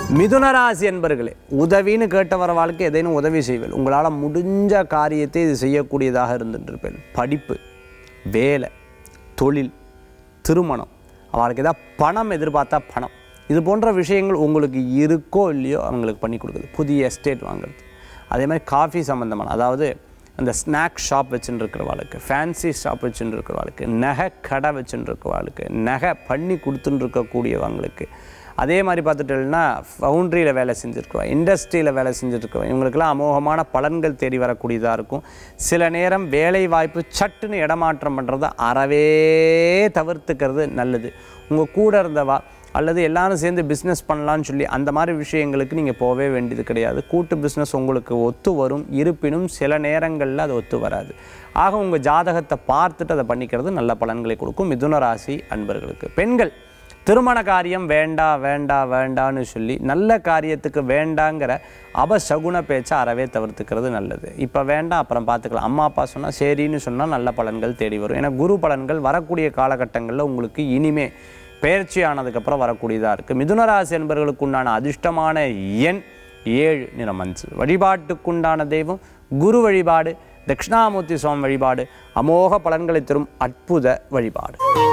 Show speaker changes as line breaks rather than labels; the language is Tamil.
மிதுனராசி என்பர்களே, உதவின்னு கேட்ட வர வாழ்க்கை எதையும் உதவி செய்வேன். உங்களால் முடிஞ்ச காரியத்தை இது செய்யக்கூடியதாக இருந்துருப்பேன். படிப்பு, வேலை, தொழில், திருமணம், அவளுக்கு ஏதாவது பணம் எதிர்பார்த்தா பணம், இது போன்ற விஷயங்கள் உங்களுக்கு இருக்கோ இல்லையோ அவங்களுக்கு பண்ணி கொடுக்குது. புதிய எஸ்டேட் வாங்குறது, அதே மாதிரி காஃபி சம்மந்தமான, அதாவது அந்த ஸ்நாக் ஷாப் வச்சுட்டு இருக்கிறவாளுக்கு, ஃபேன்சி ஷாப் வச்சுட்டு இருக்கிறவாளுக்கு, நகை கடை வச்சுட்டு இருக்கிறவாளுக்கு, நகை பண்ணி கொடுத்துட்டு இருக்கக்கூடியவங்களுக்கு, அதே மாதிரி பார்த்துட்டோம்னா ஃபவுண்ட்ரியில் வேலை செஞ்சுருக்குவா, இண்டஸ்ட்ரியில் வேலை செஞ்சுருக்குவா, இவங்களுக்கெல்லாம் அமோகமான பலன்கள் தேடி வரக்கூடியதாக இருக்கும். சில நேரம் வேலை வாய்ப்பு சட்டுன்னு இடமாற்றம் பண்ணுறத அறவே தவிர்த்துக்கிறது நல்லது. உங்கள் கூட இருந்தவா அல்லது எல்லாரும் சேர்ந்து பிஸ்னஸ் பண்ணலான்னு சொல்லி அந்த மாதிரி விஷயங்களுக்கு நீங்கள் போகவே வேண்டியது கிடையாது. கூட்டு பிஸ்னஸ் உங்களுக்கு ஒத்து வரும், இருப்பினும் சில நேரங்களில் அது ஒத்து வராது. ஆக உங்கள் ஜாதகத்தை பார்த்துட்டு அதை பண்ணிக்கிறது நல்ல பலன்களை கொடுக்கும். மிதுன ராசி அன்பர்களுக்கு. பெண்கள், திருமண காரியம் வேண்டான்னு சொல்லி நல்ல காரியத்துக்கு வேண்டாங்கிற அபசகுன பேச்சை அறவே தவிர்த்துக்கிறது நல்லது. இப்போ வேண்டாம் அப்புறம் பார்த்துக்கலாம், அம்மா அப்பா சொன்னால் சரின்னு சொன்னால் நல்ல பலன்கள் தேடி வரும். ஏன்னா குரு பலன்கள் வரக்கூடிய காலகட்டங்களில் உங்களுக்கு இனிமே பயிற்சி ஆனதுக்கப்புறம் வரக்கூடியதாக இருக்குது. மிதுனராசி என்பவர்களுக்கு உண்டான அதிர்ஷ்டமான எண் 7, நிறம் மஞ்சள். வழிபாட்டுக்குண்டான தெய்வம் குரு வழிபாடு, தட்சிணாமூர்த்தி சுவாமி வழிபாடு அமோக பலன்களை தரும் அற்புத வழிபாடு.